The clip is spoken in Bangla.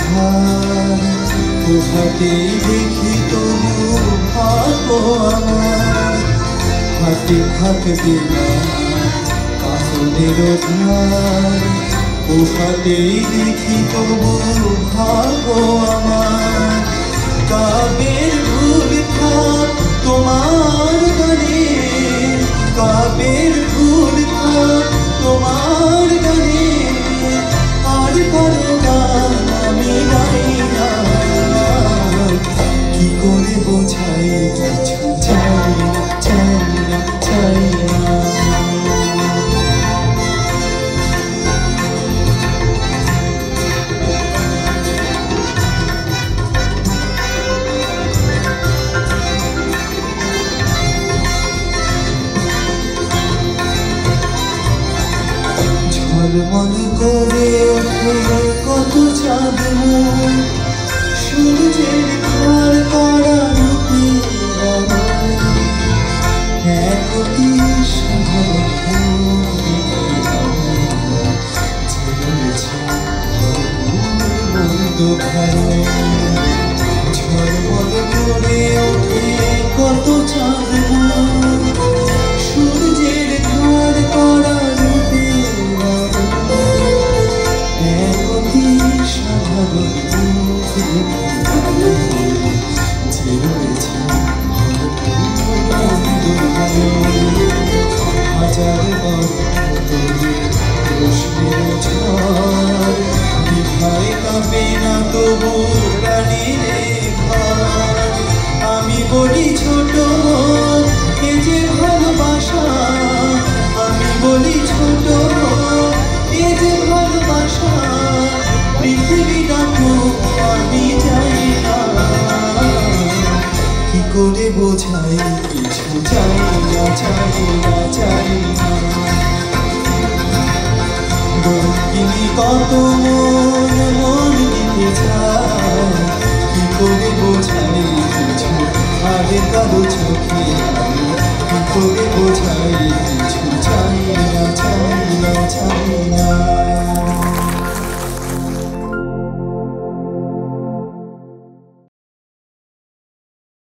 ধার কোথাতেই দেখি তবু ভাগ্য আমার হাতে থাকবে না কারণের ধার কোথাতেই দেখি তবু ভাগ্য আমার কাবের ভুল থাক তোমার গানে কাবের ভুল থাক তোমার গানে আর কারো গান আমি গাই না কি করে বোঝাই কিছু চাই না চাই না চাই না ঝলমল করে ওঠে কত চাঁদ সূর্যের ধার করা রূপে একটি ঝলমল করে ওঠে কত চাঁদ সূর্যের ধার করা রূপে হাজার বিধায় কাঁপে না তবু রানীরে ঘর আমি বলি ছোট এ যে ভালোবাসা আমি বলি ছোট এ যে ভালোবাসা পৃথিবীটা তো আমি যাই না কি করে বোঝাই কিছু চাই না চাই না চাই না রঙ্গিনী কত মন মন দিয়ে